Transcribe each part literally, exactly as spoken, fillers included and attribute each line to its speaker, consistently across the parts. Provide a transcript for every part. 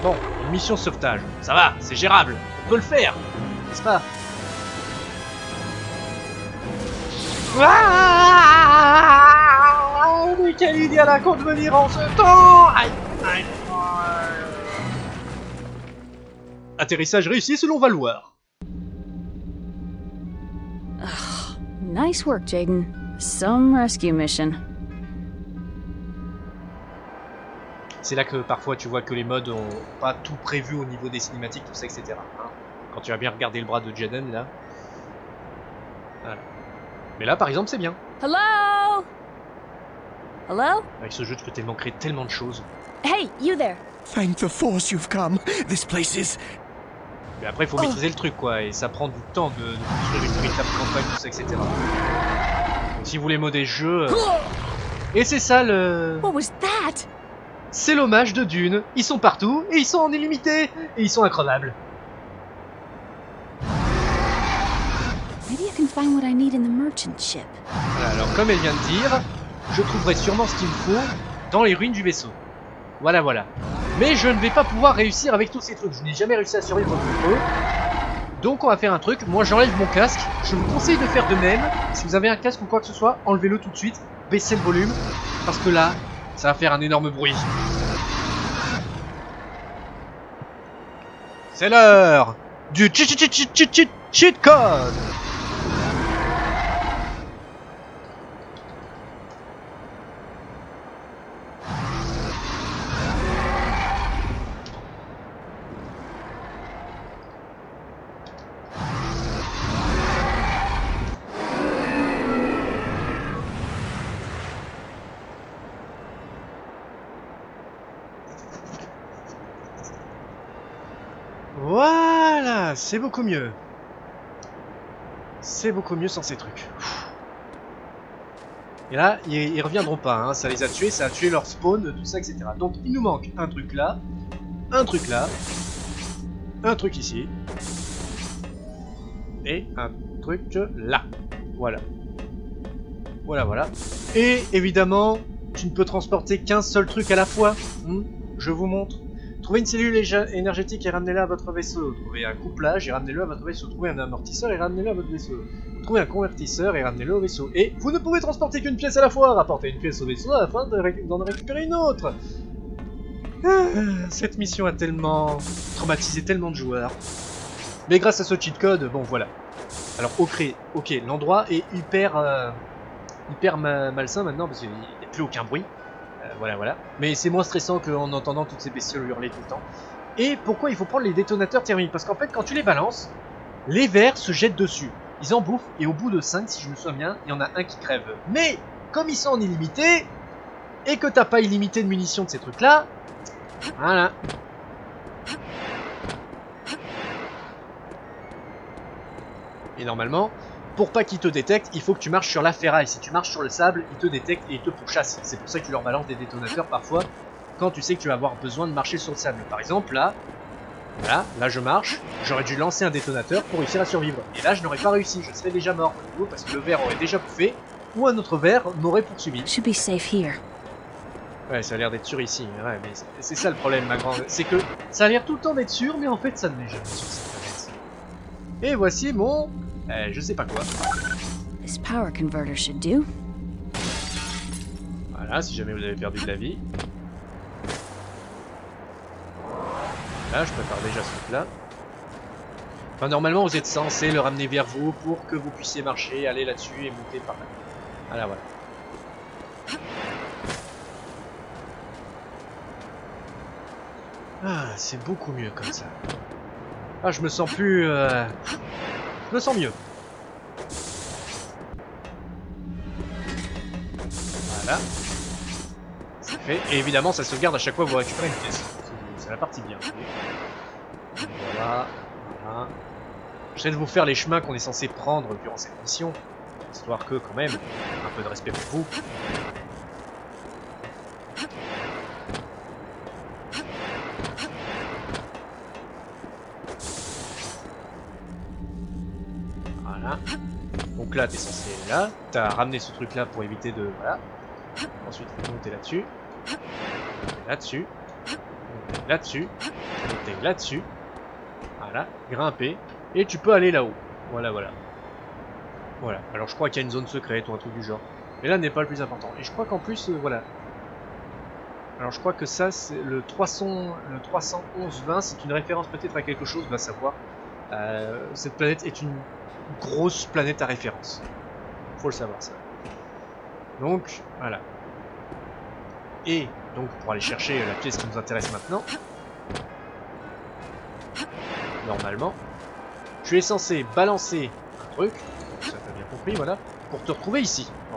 Speaker 1: Bon, une mission de sauvetage. Ça va, c'est gérable. On peut le faire. N'est-ce pas? Ah, mais quelle idée à la con de venir en ce temps! Aïe, aïe, aïe. Atterrissage réussi selon Valoir.
Speaker 2: Nice work, Jaden. Some rescue mission.
Speaker 1: C'est là que parfois tu vois que les mods ont pas tout prévu au niveau des cinématiques, tout ça, et cetera. Hein, quand tu vas bien regarder le bras de Jaden là. Voilà. Mais là par exemple c'est bien.
Speaker 2: Hello? Hello?
Speaker 1: Avec ce jeu tu peux tellement créer tellement de choses.
Speaker 2: Hey, you there.
Speaker 3: Thank the Force you've come. This place is...
Speaker 1: Mais après il faut maîtriser le truc quoi, et ça prend du temps de, de construire une véritable campagne, tout ça, et cetera. Donc si vous voulez modder le jeu... Euh... Et c'est ça le...
Speaker 2: What was that?
Speaker 1: C'est l'hommage de Dune. Ils sont partout, et ils sont en illimité, et ils sont increvables.
Speaker 2: Maybe I can find what I need in the merchant ship.
Speaker 1: Voilà, alors comme elle vient de dire, je trouverai sûrement ce qu'il me faut dans les ruines du vaisseau. Voilà, voilà. Mais je ne vais pas pouvoir réussir avec tous ces trucs. Je n'ai jamais réussi à survivre contre eux. Donc on va faire un truc. Moi j'enlève mon casque. Je vous conseille de faire de même. Si vous avez un casque ou quoi que ce soit, enlevez-le tout de suite. Baissez le volume. Parce que là, ça va faire un énorme bruit. C'est l'heure du cheat cheat cheat cheat cheat cheat code. Voilà, c'est beaucoup mieux. C'est beaucoup mieux sans ces trucs. Et là, ils, ils reviendront pas, hein. Ça les a tués, ça a tué leur spawn, tout ça, et cetera. Donc il nous manque un truc là, un truc là, un truc ici, et un truc là. Voilà. Voilà, voilà. Et évidemment, tu ne peux transporter qu'un seul truc à la fois. Hmm, je vous montre. Trouvez une cellule énergétique et ramenez-la à votre vaisseau. Trouvez un couplage et ramenez-le à votre vaisseau. Trouvez un amortisseur et ramenez-le à votre vaisseau. Trouvez un convertisseur et ramenez-le au vaisseau. Et vous ne pouvez transporter qu'une pièce à la fois. Rapportez une pièce au vaisseau afin d'en ré récupérer une autre. Ah, cette mission a tellement traumatisé tellement de joueurs. Mais grâce à ce cheat code, bon voilà. Alors ok, ok, l'endroit est hyper, euh, hyper ma malsain maintenant parce qu'il n'y a plus aucun bruit. Euh, voilà, voilà. Mais c'est moins stressant qu'en entendant toutes ces bestioles hurler tout le temps. Et pourquoi il faut prendre les détonateurs thermiques? Parce qu'en fait, quand tu les balances, les vers se jettent dessus. Ils en bouffent, et au bout de cinq, si je me souviens bien, il y en a un qui crève. Mais, comme ils sont en illimité, et que t'as pas illimité de munitions de ces trucs-là, voilà. Et normalement, pour pas qu'ils te détectent, il faut que tu marches sur la ferraille. Si tu marches sur le sable, ils te détectent et ils te pourchassent. C'est pour ça que tu leur balances des détonateurs parfois, quand tu sais que tu vas avoir besoin de marcher sur le sable. Par exemple, là, là, là je marche, j'aurais dû lancer un détonateur pour réussir à survivre. Et là, je n'aurais pas réussi, je serais déjà mort, parce que le ver aurait déjà bouffé, ou un autre ver m'aurait poursuivi.
Speaker 2: Should be safe here.
Speaker 1: Ouais, ça a l'air d'être sûr ici. Ouais, mais c'est ça le problème, ma grande. C'est que ça a l'air tout le temps d'être sûr, mais en fait, ça ne l'est jamais sur cette planète. Et voici mon... Euh, je sais pas quoi.
Speaker 2: This power converter should do.
Speaker 1: Voilà, si jamais vous avez perdu de la vie. Là, je prépare déjà ce truc-là. Enfin, normalement, vous êtes censé le ramener vers vous pour que vous puissiez marcher, aller là-dessus et monter par là. Voilà, voilà. Ah, c'est beaucoup mieux comme ça. Ah, je me sens plus... Euh... Je me sens mieux. Voilà. C'est fait. Et évidemment, ça sauvegarde à chaque fois que vous récupérez une pièce. C'est la partie bien. Voilà. Voilà. J'essaie de vous faire les chemins qu'on est censé prendre durant cette mission. Histoire que, quand même, un peu de respect pour vous. Voilà. Donc là, t'es censé aller là. T'as ramené ce truc là pour éviter de... Voilà. Ensuite, monter là-dessus. Là-dessus. Là-dessus. monter là-dessus. Voilà, grimper. Et tu peux aller là-haut. Voilà, voilà. Voilà, alors je crois qu'il y a une zone secrète ou un truc du genre. Mais là n'est pas le plus important. Et je crois qu'en plus, euh, voilà. Alors je crois que ça, c'est le trois cents, le trois cent onze vingt, c'est une référence peut-être à quelque chose, va savoir. Euh, cette planète est une grosse planète à référence. Faut le savoir ça. Donc, voilà. Et donc pour aller chercher la pièce qui nous intéresse maintenant, normalement, tu es censé balancer un truc, ça t'as bien compris, voilà, pour te retrouver ici. Bon.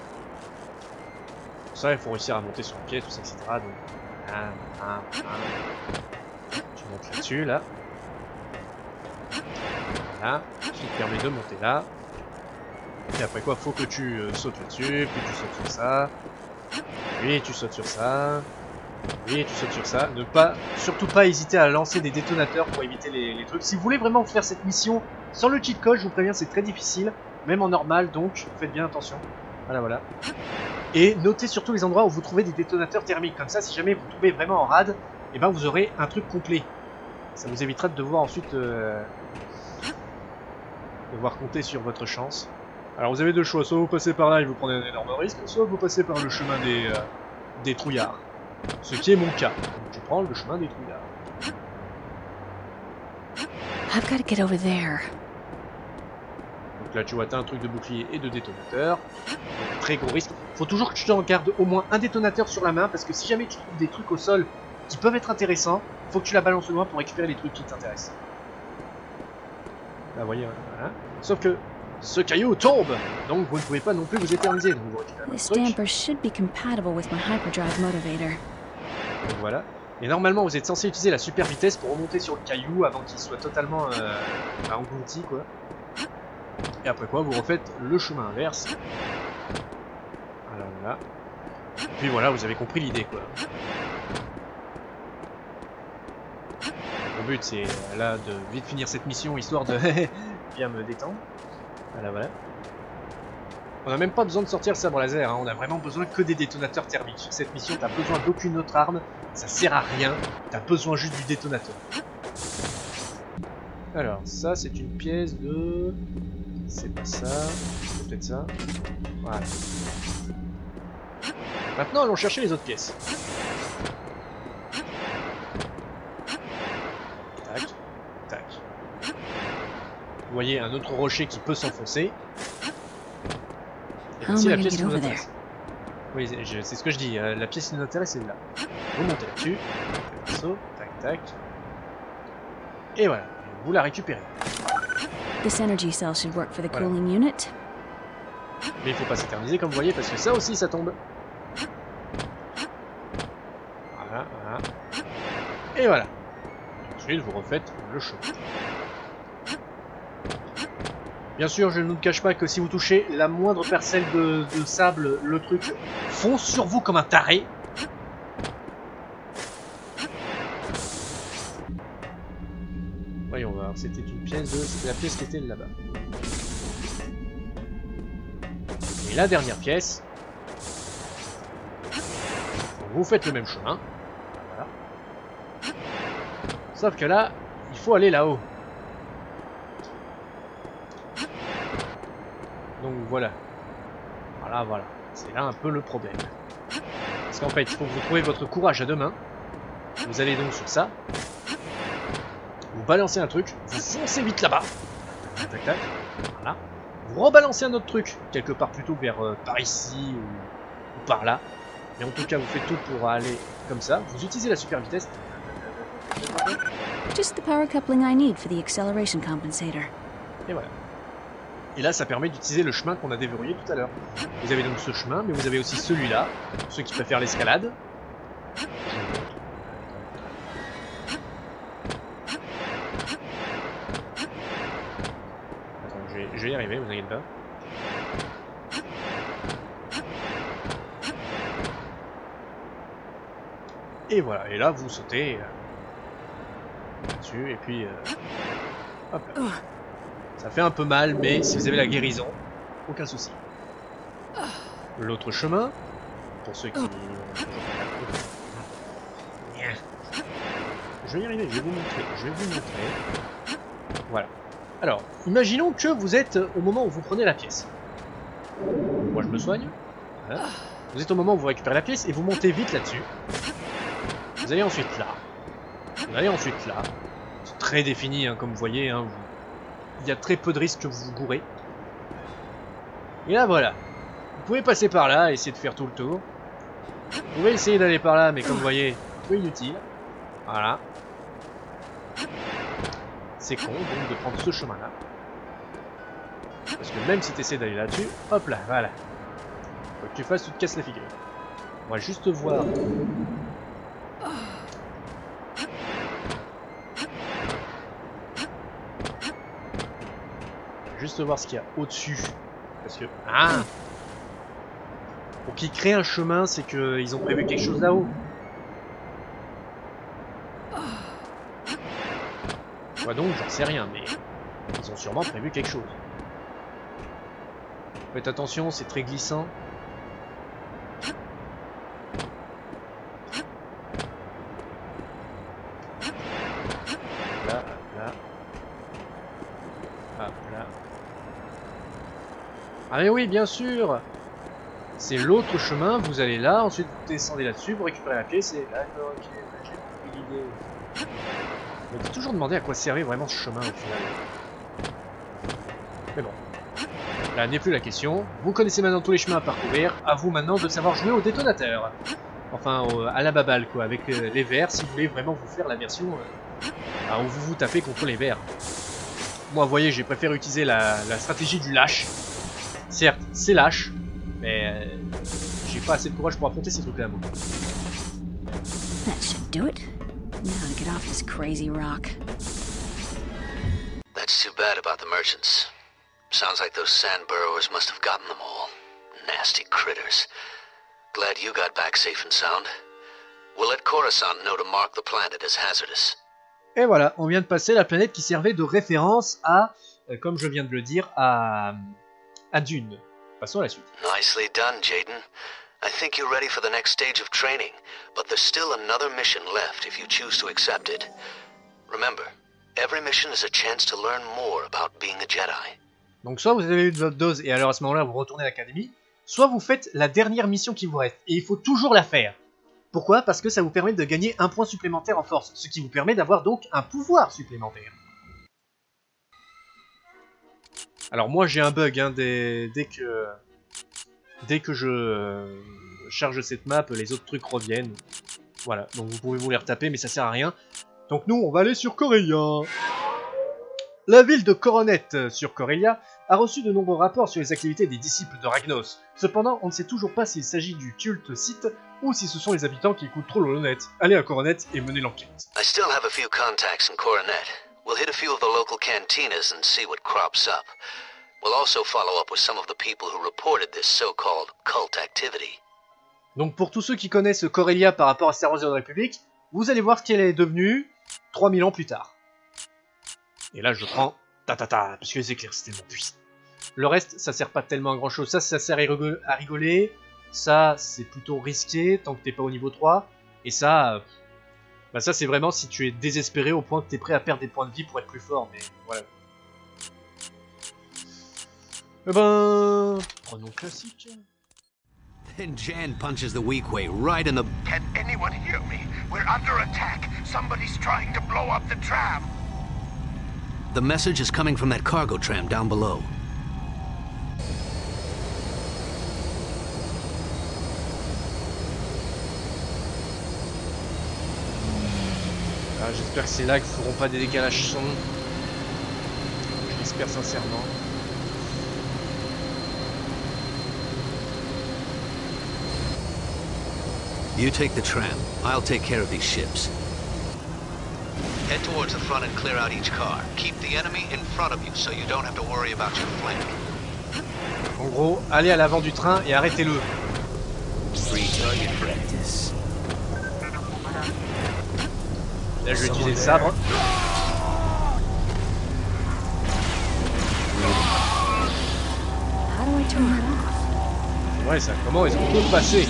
Speaker 1: Ça, il faut réussir à monter sur le pied, tout ça, et cetera. Donc, un, un, un. Tu montes là-dessus, là. Voilà, qui te permet de monter là. Et après quoi, faut que tu euh, sautes là-dessus, puis tu sautes sur ça. Puis tu sautes sur ça. Puis tu sautes sur ça. Ne pas, surtout pas hésiter à lancer des détonateurs pour éviter les, les trucs. Si vous voulez vraiment faire cette mission sans le cheat code, je vous préviens, c'est très difficile, même en normal, donc faites bien attention. Voilà, voilà. Et notez surtout les endroits où vous trouvez des détonateurs thermiques. Comme ça, si jamais vous tombez vraiment en rade, et ben vous aurez un truc complet. Ça vous évitera de devoir ensuite euh, devoir compter sur votre chance. Alors vous avez deux choix, soit vous passez par là et vous prenez un énorme risque, soit vous passez par le chemin des, euh, des trouillards. Ce qui est mon cas. Donc je prends le chemin des trouillards.
Speaker 2: I've got to get over there.
Speaker 1: Donc là tu vois, t'as un truc de bouclier et de détonateur. Donc très gros risque. Faut toujours que tu t'en gardes au moins un détonateur sur la main, parce que si jamais tu trouves des trucs au sol qui peuvent être intéressants, faut que tu la balances loin pour récupérer les trucs qui t'intéressent. Là vous voyez, voilà. Sauf que ce caillou tombe, donc vous ne pouvez pas non plus vous éterniser. Donc vous récupérez
Speaker 2: This
Speaker 1: le truc.
Speaker 2: damper should be compatible with my hyperdrive motivator.
Speaker 1: Donc voilà. Et normalement vous êtes censé utiliser la super vitesse pour remonter sur le caillou avant qu'il soit totalement euh, englouti, quoi. Et après quoi vous refaites le chemin inverse. Voilà, voilà. Et puis voilà, vous avez compris l'idée, quoi. Mon but c'est là de vite finir cette mission histoire de bien me détendre. Voilà, voilà. On n'a même pas besoin de sortir le sabre laser, hein. On a vraiment besoin que des détonateurs thermiques. Sur cette mission, t'as besoin d'aucune autre arme, ça sert à rien, t'as besoin juste du détonateur. Alors, ça c'est une pièce de... C'est pas ça, c'est peut-être ça. Voilà. Maintenant, allons chercher les autres pièces. Tac, tac. Vous voyez un autre rocher qui peut s'enfoncer. Et ici, la pièce qui nous intéresse. Oui, c'est ce que je dis, euh, la pièce qui nous intéresse, c'est là. Vous montez là-dessus, saut, tac, tac. Et voilà, vous la récupérez.
Speaker 2: This energy cell should work for the
Speaker 1: Voilà.
Speaker 2: cooling unit.
Speaker 1: Mais il faut pas s'éterniser comme vous voyez, parce que ça aussi, ça tombe. Voilà, voilà. Et voilà. Ensuite, vous refaites le chemin. Bien sûr, je ne vous cache pas que si vous touchez la moindre parcelle de, de sable, le truc fonce sur vous comme un taré. Voyons voir, c'était une pièce de... C'était la pièce qui était là-bas. Et la dernière pièce. Vous faites le même chemin. Voilà. Sauf que là, il faut aller là-haut. Donc voilà. Voilà, voilà. C'est là un peu le problème. Parce qu'en fait, il faut que vous trouviez votre courage à deux mains. Vous allez donc sur ça. Vous balancez un truc. Vous foncez vite là-bas. Tac, tac, tac. Voilà. Vous rebalancez un autre truc. Quelque part plutôt vers euh, par ici ou, ou par là. Mais en tout cas, vous faites tout pour aller comme ça. Vous utilisez la super vitesse.
Speaker 2: Just the power coupling I need for the acceleration compensator.
Speaker 1: Et voilà. Et là, ça permet d'utiliser le chemin qu'on a déverrouillé tout à l'heure. Vous avez donc ce chemin, mais vous avez aussi celui-là. Pour ceux qui préfèrent l'escalade. Attends, je vais, je vais y arriver, vous inquiétez pas. Et voilà, et là, vous sautez euh, là-dessus, et puis... Euh, hop là. Ça fait un peu mal, mais si vous avez la guérison, aucun souci. L'autre chemin, pour ceux qui... Je je vais y arriver, je vais vous montrer, je vais vous montrer. Voilà. Alors, imaginons que vous êtes au moment où vous prenez la pièce. Moi je me soigne. Voilà. Vous êtes au moment où vous récupérez la pièce et vous montez vite là-dessus. Vous allez ensuite là. Vous allez ensuite là. C'est très défini, hein, comme vous voyez. Hein, vous... Il y a très peu de risques que vous vous gourrez. Et là voilà. Vous pouvez passer par là, essayer de faire tout le tour. Vous pouvez essayer d'aller par là, mais comme vous voyez, c'est inutile. Voilà. C'est con donc de prendre ce chemin-là. Parce que même si tu essaies d'aller là-dessus, hop là, voilà. Faut que tu fasses, tu te casses la figure. On va juste voir. Juste voir ce qu'il y a au-dessus. Parce que... Ah! Pour qu'ils créent un chemin, c'est qu'ils ont prévu quelque chose là-haut. Quoi donc, j'en sais rien, mais ils ont sûrement prévu quelque chose. Faites attention, c'est très glissant. Là, là. Hop là. Ah mais oui, bien sûr. C'est l'autre chemin, vous allez là, ensuite vous descendez là-dessus, vous récupérez la pièce et... D'accord, ok, j'ai compris l'idée. Je me suis toujours demandé à quoi servait vraiment ce chemin au final. Mais bon. Là n'est plus la question. Vous connaissez maintenant tous les chemins à parcourir. À vous maintenant de savoir jouer au détonateur. Enfin, au, à la baballe quoi, avec euh, les verres si vous voulez vraiment vous faire la version euh, où vous vous tapez contre les verres. Moi, vous voyez, j'ai préféré utiliser la, la stratégie du lâche. Certes, c'est lâche, mais euh, j'ai pas assez de courage pour affronter ces trucs-là, moi.
Speaker 2: That should do it. Now to get off this crazy rock.
Speaker 4: That's too bad about the merchants. Sounds like those sand burrowers must have gotten them all. Nasty critters. Glad you got back safe and sound. We'll let Coruscant know to mark the planet as hazardous.
Speaker 1: Et voilà, on vient de passer la planète qui servait de référence à, euh, comme je viens de le dire, à, à Dune. Passons à la suite.
Speaker 4: Nicely done, Jaden. I think you're ready for the next stage of training, but there's still another mission left if you choose to accept it. Remember, every mission is a chance to learn more about being a Jedi.
Speaker 1: Donc soit vous avez eu votre dose et alors à ce moment-là vous retournez à l'académie, soit vous faites la dernière mission qui vous reste, et il faut toujours la faire. Pourquoi? Parce que ça vous permet de gagner un point supplémentaire en force, ce qui vous permet d'avoir donc un pouvoir supplémentaire. Alors moi j'ai un bug, hein, dès, dès que dès que je euh, charge cette map, les autres trucs reviennent. Voilà, donc vous pouvez vous les retaper, mais ça sert à rien. Donc nous on va aller sur Corellia. La ville de Coronet sur Corellia a reçu de nombreux rapports sur les activités des disciples de Ragnos. Cependant, on ne sait toujours pas s'il s'agit du culte Sith ou si ce sont les habitants qui écoutent trop l'honnête. Allez à Coronet et menez l'enquête.
Speaker 4: I still have a few contacts in Coronet. We'll hit a few of the local cantinas and see what crops up. We'll also follow up with some of the people who reported this so-called cult activity.
Speaker 1: Donc pour tous ceux qui connaissent Corellia par rapport à Star Wars de la République, vous allez voir ce qu'elle est devenue trois mille ans plus tard. Et là je prends ta ta ta, parce que les éclairs c'est tellement puissant. Le reste ça sert pas tellement à grand chose, ça ça sert à rigoler, ça c'est plutôt risqué tant que t'es pas au niveau trois, et ça, bah ça c'est vraiment si tu es désespéré au point que t'es prêt à perdre des points de vie pour être plus fort, mais voilà. Eh ben, prenons classique.
Speaker 5: Then Jan punches the weak way right in the...
Speaker 6: Can anyone hear me? We're under attack. Somebody's trying to blow up the tram.
Speaker 5: The message is coming from that cargo tram down below.
Speaker 1: Ah, j'espère que ces lags feront pas des décalages son. Je l'espère sincèrement.
Speaker 5: You take the tram. I'll take care of these ships.
Speaker 4: Head towards the front and clear out each car. Keep the enemy in front of you so you don't have to worry about your flank.
Speaker 1: En gros, allez à l'avant du train et arrêtez-le.
Speaker 5: Free target practice.
Speaker 1: Là, je vais utiliser le sabre.
Speaker 2: How do I turn that off?
Speaker 1: Ouais, ça, comment est-ce qu'on peut passer?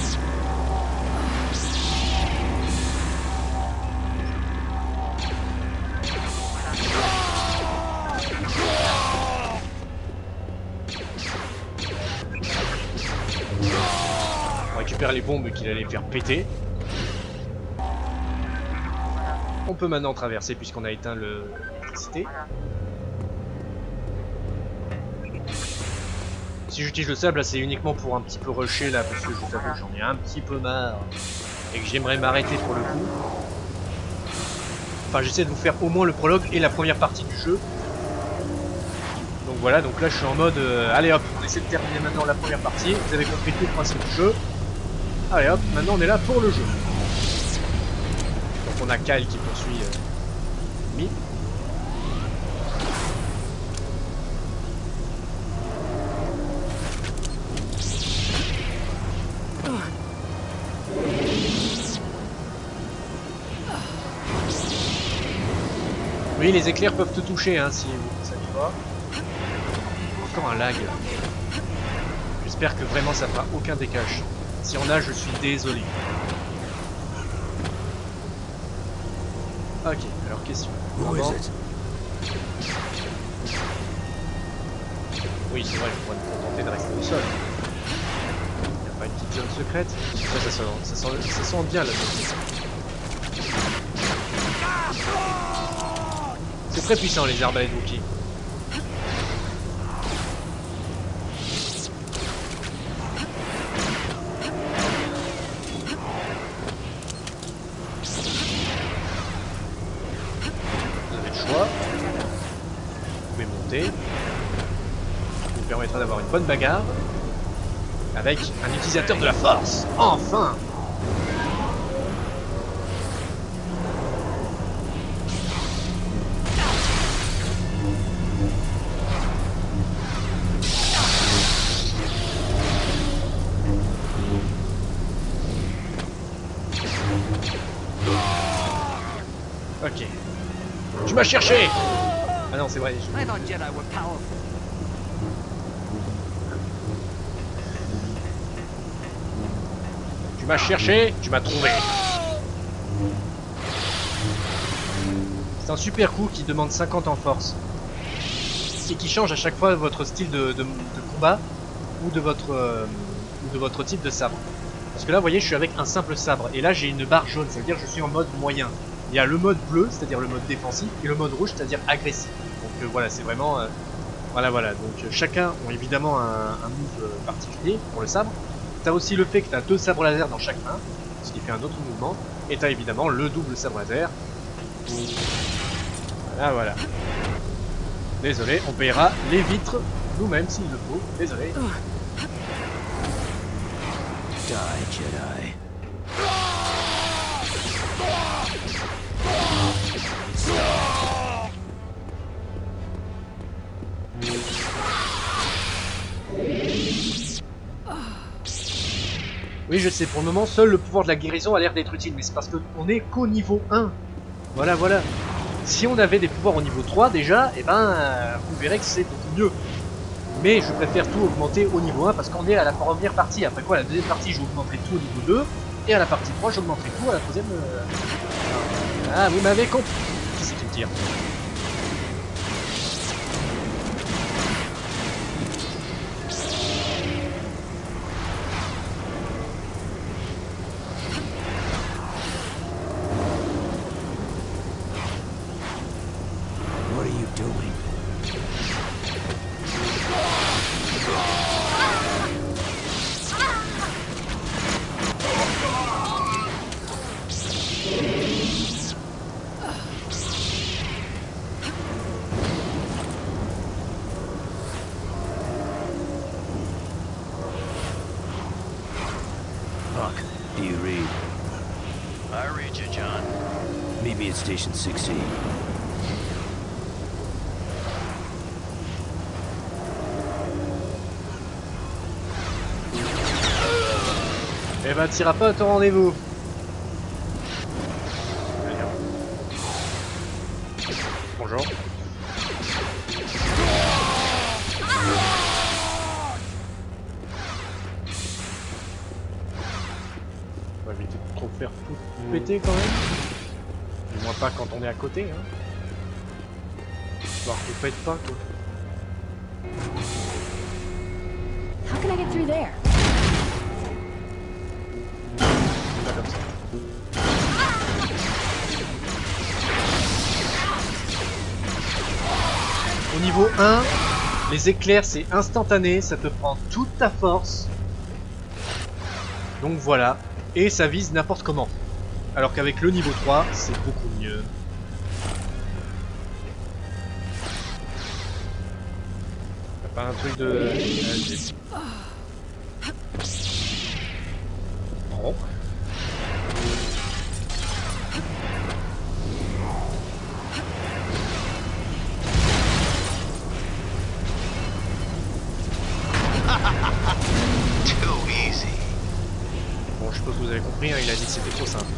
Speaker 1: récupéré les bombes qu'il allait faire péter. On peut maintenant traverser puisqu'on a éteint l'électricité. Si j'utilise le sable, là c'est uniquement pour un petit peu rusher là, parce que je vous avoue que j'en ai un petit peu marre et que j'aimerais m'arrêter pour le coup. Enfin, j'essaie de vous faire au moins le prologue et la première partie du jeu. Donc voilà, donc là je suis en mode euh, allez hop, on essaie de terminer maintenant la première partie. Vous avez compris tout le principe du jeu. Allez hop, maintenant on est là pour le jeu. Donc on a Kyle qui poursuit euh, Mi. Oui, les éclairs peuvent te toucher hein, si vous ne saviez pas. Encore un lag. J'espère que vraiment ça fera aucun décalage. Si on a, je suis désolé. Ok, alors question. Comment... Oui, c'est vrai, je pourrais me contenter de rester au sol. Il n'y a pas une petite zone secrète? Ça, ça, sent, ça, sent, ça sent bien là. C'est très puissant les arbalètes Wookiee. Vous avez le choix. Vous pouvez monter. Ça vous permettra d'avoir une bonne bagarre avec un utilisateur de la force. Enfin! Ok. Tu m'as cherché! Ah non, c'est vrai. Je... Tu m'as cherché, tu m'as trouvé. C'est un super coup qui demande cinquante en force. Et qui change à chaque fois votre style de, de, de combat ou de votre, euh, ou de votre type de sabre. Parce que là, vous voyez, je suis avec un simple sabre. Et là, j'ai une barre jaune, ça veut dire que je suis en mode moyen. Il y a le mode bleu, c'est-à-dire le mode défensif, et le mode rouge, c'est-à-dire agressif. Donc euh, voilà, c'est vraiment... Euh, voilà, voilà. Donc euh, chacun ont évidemment un, un move euh, particulier pour le sabre. T'as aussi le fait que t'as deux sabres laser dans chaque main, ce qui fait un autre mouvement. Et t'as évidemment le double sabre laser. Voilà, voilà. Désolé, on payera les vitres nous-mêmes s'il le faut. Désolé.
Speaker 5: Die, Jedi.
Speaker 1: Oui, je sais, pour le moment, seul le pouvoir de la guérison a l'air d'être utile, mais c'est parce qu'on est qu'au niveau un. Voilà, voilà. Si on avait des pouvoirs au niveau trois, déjà, eh ben, vous verrez que c'est beaucoup mieux. Mais je préfère tout augmenter au niveau un, parce qu'on est à la première partie. Après quoi, la deuxième partie, j'augmenterai tout au niveau deux, et à la partie trois, j'augmenterai tout à la troisième... Euh... Ah, vous m'avez compris. Qu'est-ce que tu me tires ?
Speaker 5: Do you read?
Speaker 7: I read you, John.
Speaker 5: Meet me at Station sixteen.
Speaker 1: Eh ben, t'iras pas à ton rendez-vous. Bonjour. On va éviter de trop faire tout péter quand même. Du moins pas quand on est à côté. Hein. Histoire qu'on pète pas quoi.
Speaker 2: How can I get through there?
Speaker 1: comme ça. Au niveau un, les éclairs c'est instantané, ça te prend toute ta force. Donc voilà, et ça vise n'importe comment. Alors qu'avec le niveau trois, c'est beaucoup mieux. T'as pas un truc de... Non.
Speaker 4: Too easy.
Speaker 1: Bon, je suppose que vous avez compris, hein, il a dit que c'était trop simple.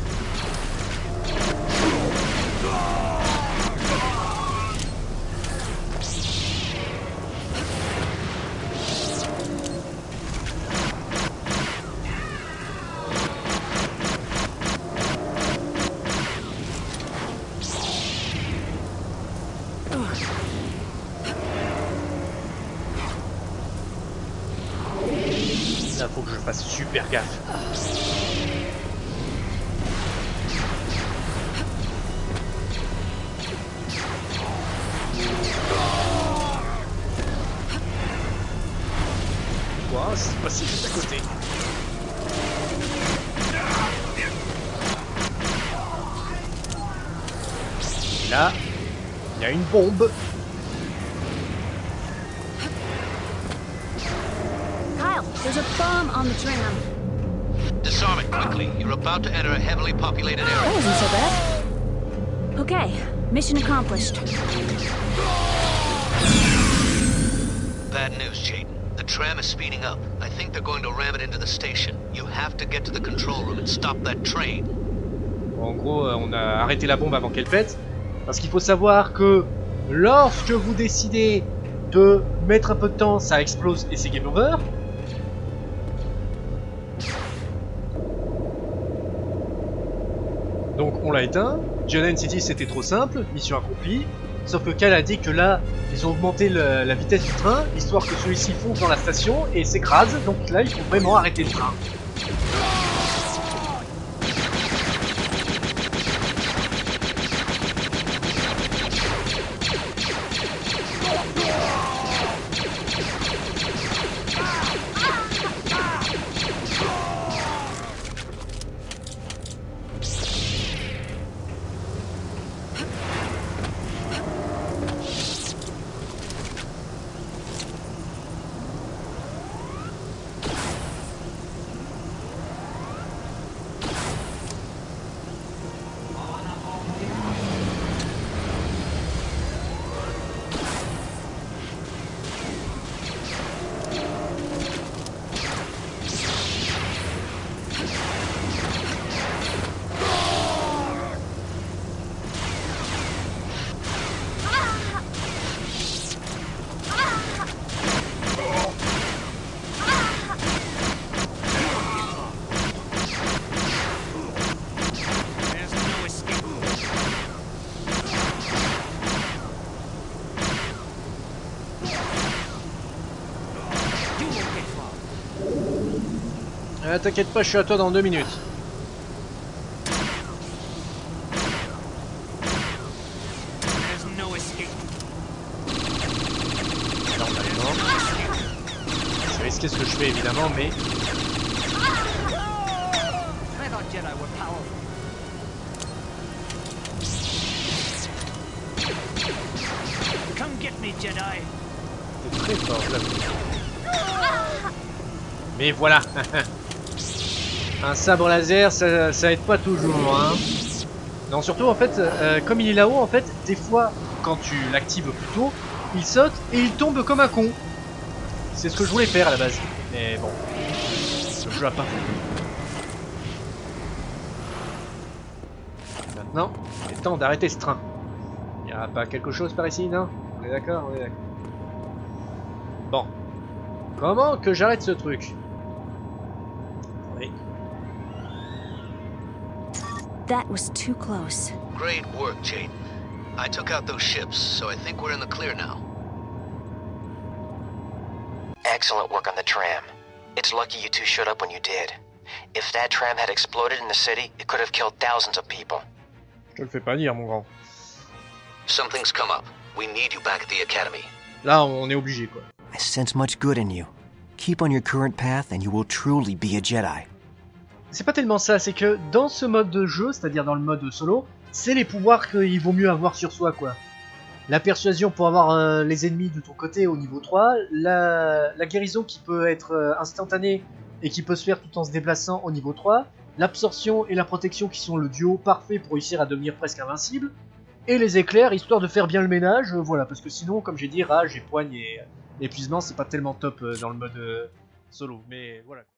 Speaker 1: Là, faut que je fasse super gaffe. Wow, c'est passé juste à côté. Et là, il y a une bombe.
Speaker 2: Kyle, there's a bomb on the tram.
Speaker 4: Disarm it quickly. You're about to enter a heavily populated
Speaker 2: That
Speaker 4: area.
Speaker 2: wasn't so bad. Okay, mission accomplished.
Speaker 4: Bad news, Jaden. The tram is speeding up. I think they're going to ram it into the station. You have to get to the control room and stop that train.
Speaker 1: En gros, euh, on a arrêté la bombe avant qu'elle pète. Parce qu'il faut savoir que lorsque vous décidez de mettre un peu de temps, ça explose et c'est game over. Donc on l'a éteint. Giant City c'était trop simple, mission accomplie. Sauf que Cal a dit que là, ils ont augmenté le, la vitesse du train, histoire que celui-ci fonce dans la station et s'écrase. Donc là, il faut vraiment arrêter le train. Ah, t'inquiète pas, je suis à toi dans deux minutes. Normalement. Je vais risquer ce que je fais évidemment, mais... T'es très fort, je l'avoue. Mais voilà. Un sabre laser, ça, ça aide pas toujours, hein. Non, surtout en fait, euh, comme il est là-haut, en fait, des fois, quand tu l'actives plus tôt, il saute et il tombe comme un con. C'est ce que je voulais faire à la base. Mais bon, le jeu a pas fait. Maintenant, il est temps d'arrêter ce train. Il n'y a pas quelque chose par ici, non? On est d'accord, on est d'accord. Bon. Comment que j'arrête ce truc? Oui.
Speaker 2: That was too close.
Speaker 4: Great work, Jaden. I took out those ships, so I think we're in the clear now.
Speaker 8: Excellent work on the tram. It's lucky you two showed up when you did. If that tram had exploded in the city, it could have killed thousands of people.
Speaker 1: Je te le fais pas dire, mon grand.
Speaker 4: Something's come up. We need you back at the academy.
Speaker 1: Là, on est obligé, quoi.
Speaker 9: I sense much good in you. Keep on your current path and you will truly be a Jedi.
Speaker 1: C'est pas tellement ça, c'est que dans ce mode de jeu, c'est-à-dire dans le mode solo, c'est les pouvoirs qu'il vaut mieux avoir sur soi, quoi. La persuasion pour avoir euh, les ennemis de ton côté au niveau trois, la, la guérison qui peut être euh, instantanée et qui peut se faire tout en se déplaçant au niveau trois, l'absorption et la protection qui sont le duo parfait pour réussir à devenir presque invincible, et les éclairs histoire de faire bien le ménage, euh, voilà, parce que sinon, comme j'ai dit, rage et poigne et épuisement, c'est pas tellement top euh, dans le mode euh, solo, mais voilà.